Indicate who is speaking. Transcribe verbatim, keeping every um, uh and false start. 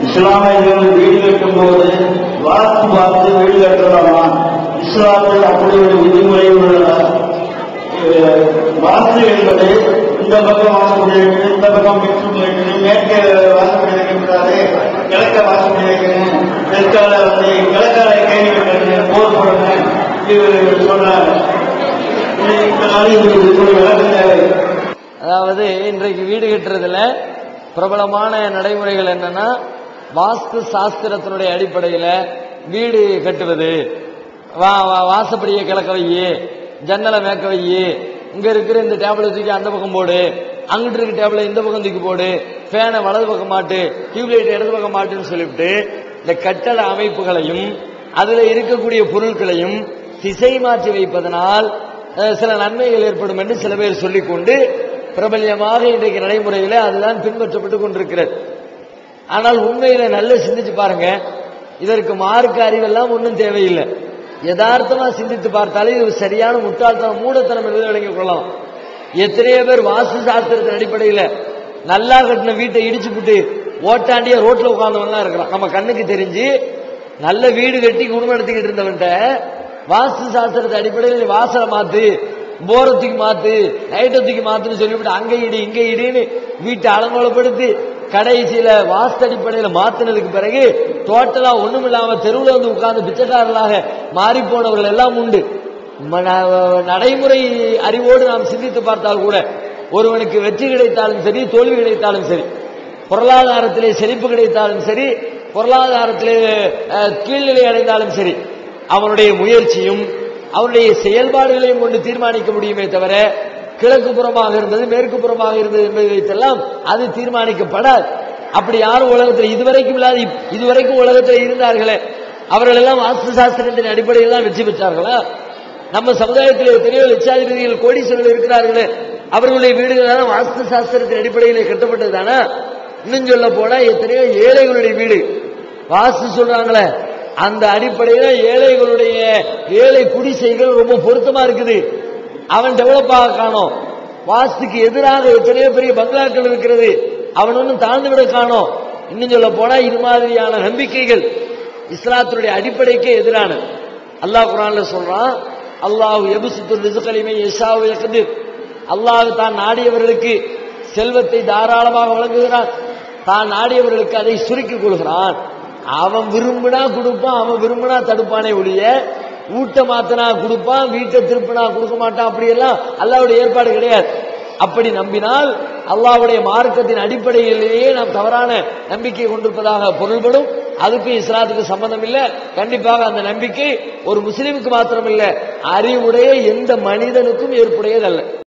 Speaker 1: இஸ்லாமியர்கள் வீடு கட்டும்போது வாஸ்து பார்த்து வீடு கட்டலாமா? இஸ்லாமில் அப்படி ஒரு விதிமுறை உள்ளதா? வாஸ்து என்பது இந்த பக்கம் வாசப்படி வைக்கணும், இந்த பக்கம் பெட்ரூம் வைக்கணும், மேற்க வாசப்படி வைக்கக்கூடாது, கிழக்க வாசப்படி வைக்கணும், தெற்கால வந்து கிழக்கால கேள்வி கட்டணும், போர் போடணும், இது சொல்றாங்க.
Speaker 2: அதாவது இன்றைக்கு வீடு கட்டுறதுல பிரபலமான நடைமுறைகள் என்னன்னா, வாஸ்து சாஸ்திரத்தினுடைய அடிப்படையில வீடு கட்டுவது, வாசப்படியை கிழக்க வையி, ஜன்னலை மேற்க வையி, இங்க இருக்கிற இந்த டேபிளை தூக்கி அந்த பக்கம் போடு, அங்கிட்டு இருக்க டேபிளை இந்த பக்கம் தூக்கி போடு, ஃபேனை வலது பக்கம் மாட்டு, டியூப்லைட் இடது பக்கம் மாட்டுன்னு சொல்லிவிட்டு இந்த கட்டட அமைப்புகளையும் அதுல இருக்கக்கூடிய பொருட்களையும் திசை மாற்றி வைப்பதனால் சில நன்மைகள் ஏற்படும் என்று சில பேர் சொல்லிக்கொண்டு பிரபல்யமாக இன்றைக்கு நடைமுறையில அதுதான் பின்பற்றப்பட்டுக் கொண்டிருக்கிறது. ஆனால் உண்மையில நல்ல சிந்திச்சு பாருங்க, இதற்கு மார்க்க அறிவெல்லாம் ஒன்றும் தேவையில்லை. யதார்த்தமா சிந்தித்து பார்த்தாலே இது சரியான முட்டாள்தனம், மூடத்தனம் என்பதை விளங்கிக் கொள்ளலாம். எத்தனையோ பேர் வாஸ்து சாஸ்திரத்தின் அடிப்படையில் நல்லா கட்டின வீட்டை இடிச்சு விட்டு ஓட்டாண்டிய ரோட்ல உட்கார்ந்தவன் இருக்கிறான். நம்ம கண்ணுக்கு தெரிஞ்சு நல்ல வீடு கட்டி குடும்பம் எடுத்துக்கிட்டு இருந்தவன்ட்ட வாஸ்து சாஸ்திரத்தை அடிப்படையில் வாசலை மாத்து, போரத்துக்கு மாத்து, லைட்டத்துக்கு மாத்துன்னு சொல்லிவிட்டு அங்க இடி இங்க இடின்னு வீட்டை அலங்கோலப்படுத்தி கடைசியில வாஸ்து அடிப்படையில மாத்தினதுக்கு பிறகு டோட்டலா ஒண்ணும் இல்லாம தெருவில் வந்து உட்கார்ந்து பிச்சைக்காரர்களாக மாறி போனவர்கள் எல்லாம் உண்டு. நடைமுறை அறிவோடு நாம் சிந்தித்து பார்த்தால் கூட ஒருவனுக்கு வெற்றி கிடைத்தாலும் சரி, தோல்வி கிடைத்தாலும் சரி, பொருளாதாரத்திலே செழிப்பு கிடைத்தாலும் சரி, பொருளாதாரத்திலே கீழ்நிலை அடைந்தாலும் சரி, அவனுடைய முயற்சியும் அவனுடைய செயல்பாடுகளையும் கொண்டு தீர்மானிக்க முடியுமே தவிர கிழக்கு புறமாக இருந்தது மேற்கு புறமாக இருந்தது என்பதை வைத்தெல்லாம் அது தீர்மானிக்கப்படாது. அப்படி யாரும் உலகத்தில் இதுவரைக்கும் இல்லாத இதுவரைக்கும் உலகத்தில் இருந்தார்களே, அவர்கள் எல்லாம் வாஸ்து சாஸ்திரத்தின் அடிப்படையில் தான் வெற்றி பெற்றார்களா? நம்ம சமுதாயத்தில் எத்தனையோ லட்சாதிபதிகள் கோடீஸ்வரர்கள் இருக்கிறார்களே, அவர்களுடைய வீடுகள் வாஸ்து சாஸ்திரத்தின் அடிப்படையில் கட்டப்பட்டது தானே. இன்னும் சொல்ல போனா எத்தனையோ ஏழைகளுடைய வீடு வாஸ்து சொல்றாங்களே, அந்த அடிப்படையில ஏழைகளுடைய ஏழை குடிசைகள் ரொம்ப பொருத்தமா இருக்குது. அவன் டெவலப் ஆக காணோம். வாஸ்துக்கு எதிராக எத்தனையோ பெரிய பங்களாக்கள் இருக்கிறது, அவன் ஒன்னும் தாழ்ந்து விட காணோம். இன்னும் சொல்ல போனா இது மாதிரியான நம்பிக்கைகள் இஸ்லாத்தினுடைய அடிப்படைக்கே எதிரான. அல்லாஹ் குர்ஆன்ல சொல்றான், அல்லாஹ் யப்சுத்து ரிஸ்கல் லிமன் யஷாஉ வயக்திர். அல்லாஹ் தான் நாடியவர்களுக்கு செல்வத்தை தாராளமாக வழங்குகிறான், தான் நாடியவர்களுக்கு அதை சுருக்கிக் கொள்கிறான். அவன் விரும்பினா கொடுப்பான், அவன் விரும்பினா தடுப்பானே ஒழிய ஊட்ட மாத்தனா கொடுப்பான், வீட்டை திருப்பினா கொடுக்க மாட்டான், அப்படியெல்லாம் அல்லாஹ்வுடைய ஏற்பாடு கிடையாது. அப்படி நம்பினால் அல்லாஹ்வுடைய மார்க்கத்தின் அடிப்படையிலேயே நாம் தவறான நம்பிக்கை கொண்டிருப்பதாக பொருள்படும். அதுக்கு இஸ்லாத்துக்கு சம்பந்தம் இல்லை. கண்டிப்பாக அந்த நம்பிக்கை ஒரு முஸ்லிமுக்கு மாத்திரம் இல்லை, அறிவுடைய எந்த மனிதனுக்கும் ஏற்புடையதல்ல.